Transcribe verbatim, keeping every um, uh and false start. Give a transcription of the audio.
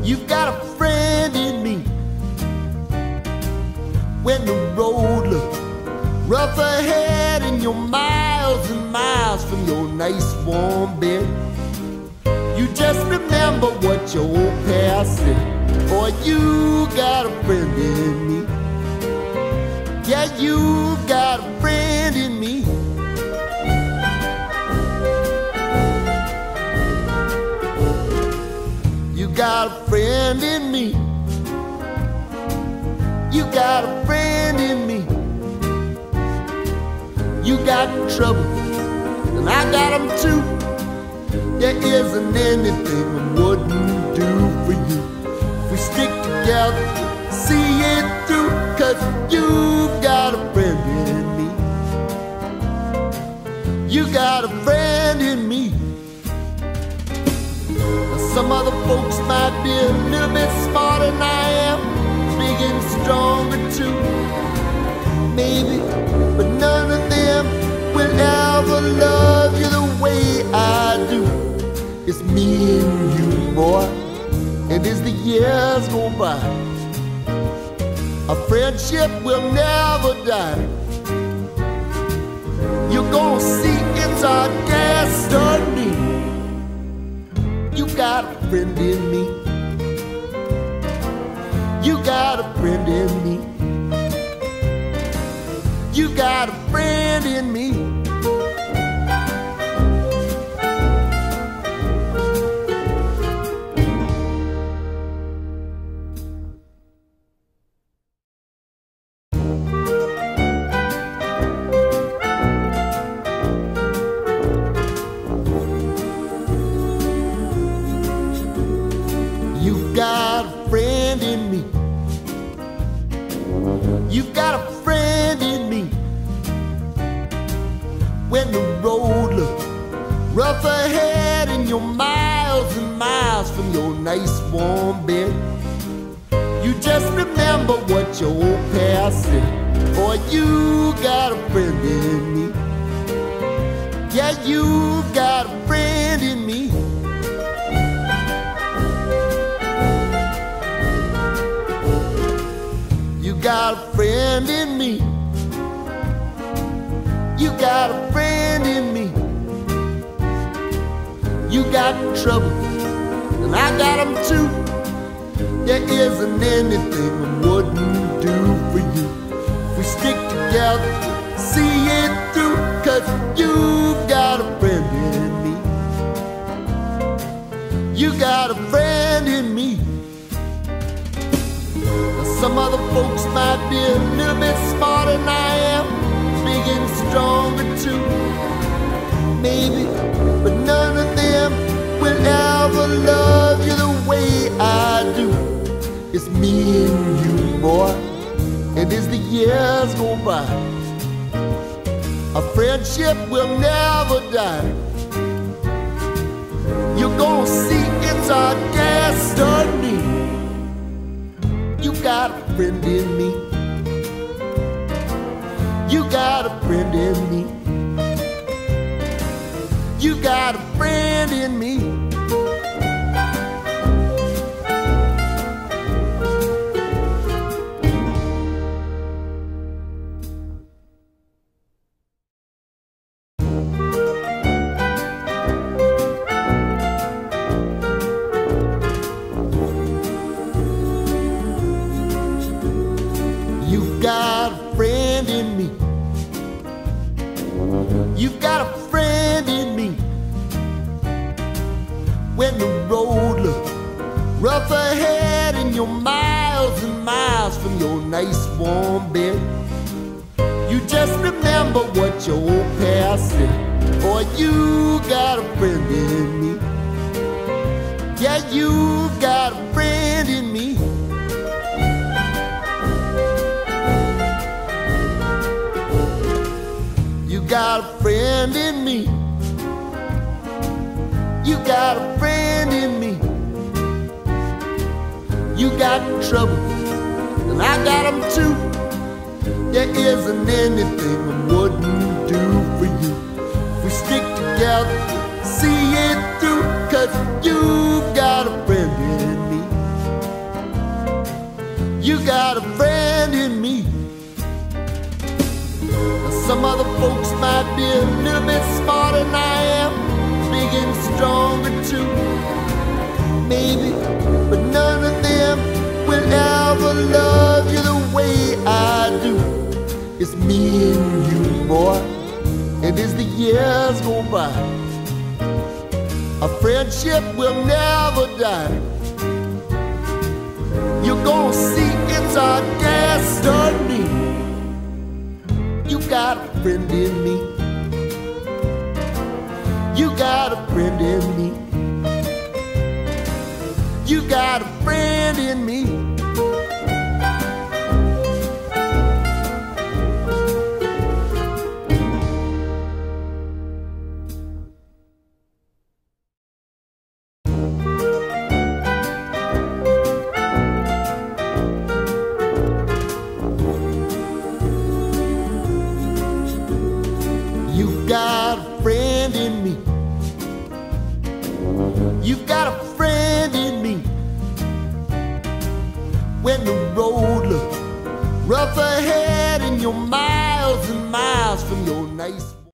You've got a friend in me. When the road looks rough ahead and you're miles and miles from your nice warm bed, you just remember what your old past said. Boy, you got a friend in me. Yeah, you got a friend in me. You got a friend in me. You got a friend in me. You got trouble, and I got them too. There isn't anything I wouldn't do for you. If we stick together, see it through, 'cause you've got a friend in me. You got a friend in me. Now some other folks might be a little bit smarter than I am, big and stronger too, maybe, but none of them will ever love you the way I do. It's me and you, boy, and as the years go by, our friendship will never die. You're gonna see it's our destiny. You got a friend in me. You got a friend in me. You got a friend in me. You've got a friend in me. You've got a friend in me. When the road looks rough ahead and you're miles and miles from your nice warm bed, you just remember what your old past said. Boy, you got a friend in me. Yeah, you got a friend in me. You got a friend in me. You got a friend in me. You got trouble, and I got them too. There isn't anything I wouldn't do for you. If we stick together, see it through, 'cause you've got a friend in me. You got a friend in me. Some other folks might be a little bit smarter than I am, big and stronger too, maybe, but none of them will ever love you the way I do. It's me and you, boy, and as the years go by, our friendship will never die. You're gonna see it's our destiny. You got a friend in me. You got a friend in me. You got a friend in me. You've got a friend in me. You've got a friend in me. When the road looks rough ahead and you're miles and miles from your nice warm bed, you just remember what your old past said. Boy, you got a friend in me. Yeah, you got a friend in me. You got a friend in me. You got a friend in me. You got trouble, and I got them too. There isn't anything I wouldn't do for you. If we stick together, see it through, 'cause you've got a friend in me. got a friend in me. Now, some other folks might be a little bit smarter than I am, big and stronger too, maybe, but none of them will ever love you the way I do. It's me and you, boy, and as the years go by, our friendship will never die. You're gonna see it's our destiny. You got a friend in me. You got a friend in me. You got a friend in me. You've got a friend in me. You've got a friend in me. When the road looks rough ahead and you're miles and miles from your nice